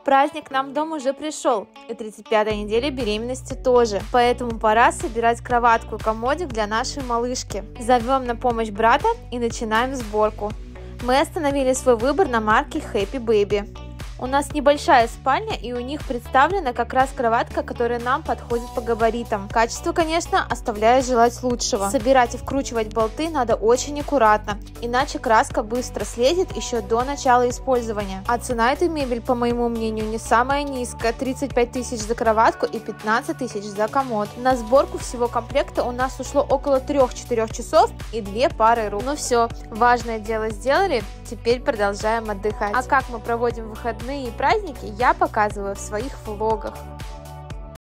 Праздник к нам в дом уже пришел, и 35-я неделя беременности тоже, поэтому пора собирать кроватку и комодик для нашей малышки. Зовем на помощь брата и начинаем сборку. Мы остановили свой выбор на марке Happy Baby. У нас небольшая спальня, и у них представлена как раз кроватка, которая нам подходит по габаритам. Качество, конечно, оставляет желать лучшего. Собирать и вкручивать болты надо очень аккуратно, иначе краска быстро слезет еще до начала использования. А цена этой мебели, по моему мнению, не самая низкая: 35 тысяч за кроватку и 15 тысяч за комод. На сборку всего комплекта у нас ушло около 3-4 часов и 2 пары рук. Ну все, важное дело сделали, теперь продолжаем отдыхать. А как мы проводим выходные и праздники, я показываю в своих влогах.